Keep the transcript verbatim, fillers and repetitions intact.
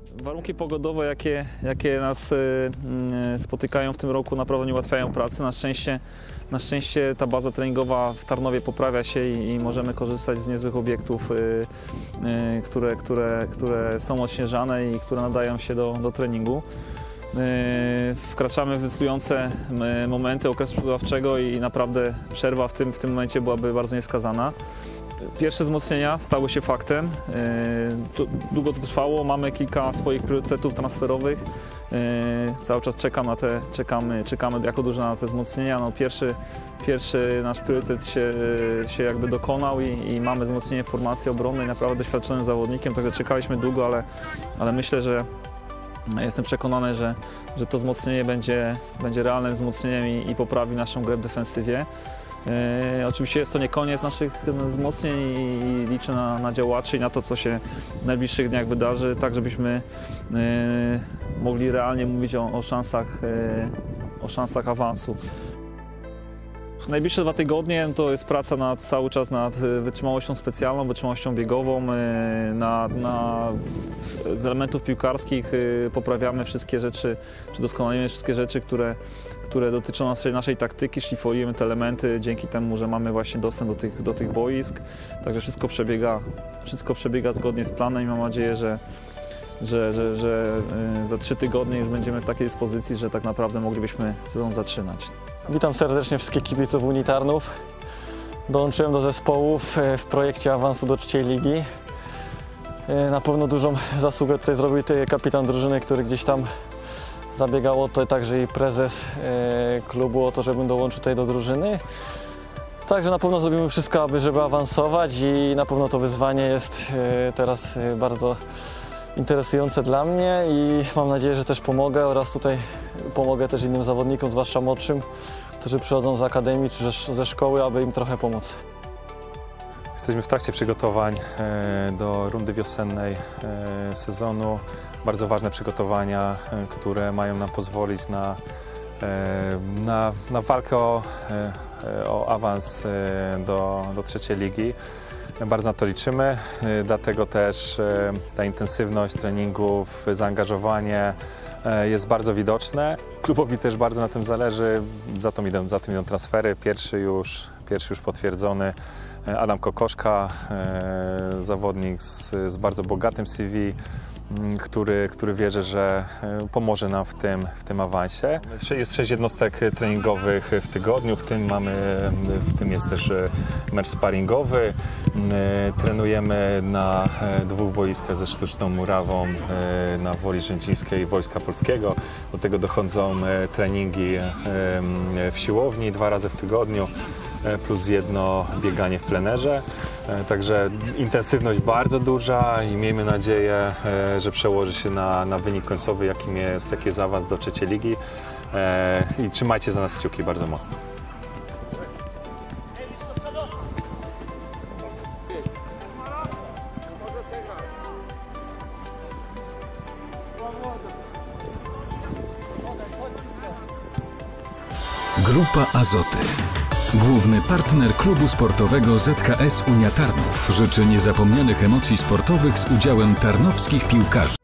Warunki pogodowe, jakie, jakie nas y, y, spotykają w tym roku, naprawdę nie ułatwiają pracy. Na szczęście, na szczęście ta baza treningowa w Tarnowie poprawia się i, i możemy korzystać z niezłych obiektów, y, y, które, które, które są odśnieżane i które nadają się do, do treningu. Y, wkraczamy w decydujące momenty okresu przygotowawczego i naprawdę przerwa w tym, w tym momencie byłaby bardzo niewskazana. Pierwsze wzmocnienia stały się faktem. Długo to trwało, mamy kilka swoich priorytetów transferowych. Cały czas czekam na te, czekamy, czekamy jako drużyna na te wzmocnienia. No pierwszy, pierwszy nasz priorytet się, się jakby dokonał i, i mamy wzmocnienie formacji obronnej, naprawdę doświadczonym zawodnikiem, także czekaliśmy długo, ale, ale myślę, że jestem przekonany, że, że to wzmocnienie będzie, będzie realnym wzmocnieniem i, i poprawi naszą grę w defensywie. E, oczywiście jest to nie koniec naszych wzmocnień i liczę na, na działaczy i na to, co się w najbliższych dniach wydarzy, tak żebyśmy e, mogli realnie mówić o, o, szansach, e, o szansach awansu. Najbliższe dwa tygodnie to jest praca nad, cały czas nad wytrzymałością specjalną, wytrzymałością biegową. Na, na, z elementów piłkarskich poprawiamy wszystkie rzeczy, czy doskonalimy wszystkie rzeczy, które, które dotyczą naszej, naszej taktyki, szlifujemy te elementy dzięki temu, że mamy właśnie dostęp do tych, do tych boisk. Także wszystko przebiega, wszystko przebiega zgodnie z planem i mam nadzieję, że Że, że, że za trzy tygodnie już będziemy w takiej dyspozycji, że tak naprawdę moglibyśmy sezon zaczynać. Witam serdecznie wszystkich kibiców Unii Tarnów. Dołączyłem do zespołów w projekcie awansu do trzeciej ligi. Na pewno dużą zasługę tutaj zrobił kapitan drużyny, który gdzieś tam zabiegał o to, także i prezes klubu o to, żebym dołączył tutaj do drużyny. Także na pewno zrobimy wszystko, aby żeby awansować i na pewno to wyzwanie jest teraz bardzo interesujące dla mnie i mam nadzieję, że też pomogę oraz tutaj pomogę też innym zawodnikom, zwłaszcza młodszym, którzy przychodzą z akademii czy ze szkoły, aby im trochę pomóc. Jesteśmy w trakcie przygotowań do rundy wiosennej sezonu. Bardzo ważne przygotowania, które mają nam pozwolić na, na, na walkę o, o awans do, do trzeciej ligi. Bardzo na to liczymy, dlatego też ta intensywność treningów, zaangażowanie jest bardzo widoczne. Klubowi też bardzo na tym zależy, za, to idą, za tym idą transfery. Pierwszy już, pierwszy już potwierdzony Adam Kokoszka, zawodnik z, z bardzo bogatym C V, który, który wierzy, że pomoże nam w tym, w tym awansie. Jest sześć jednostek treningowych w tygodniu, w tym, mamy, w tym jest też mecz sparingowy. Trenujemy na dwóch boiskach ze sztuczną murawą na Woli Rzędzińskiej Wojska Polskiego. Do tego dochodzą treningi w siłowni dwa razy w tygodniu, plus jedno bieganie w plenerze. Także intensywność bardzo duża i miejmy nadzieję, że przełoży się na, na wynik końcowy, jakim jest, jaki jest awans do trzeciej ligi. I trzymajcie za nas kciuki bardzo mocno. Grupa Azoty. Główny partner klubu sportowego Z K S Unia Tarnów życzy niezapomnianych emocji sportowych z udziałem tarnowskich piłkarzy.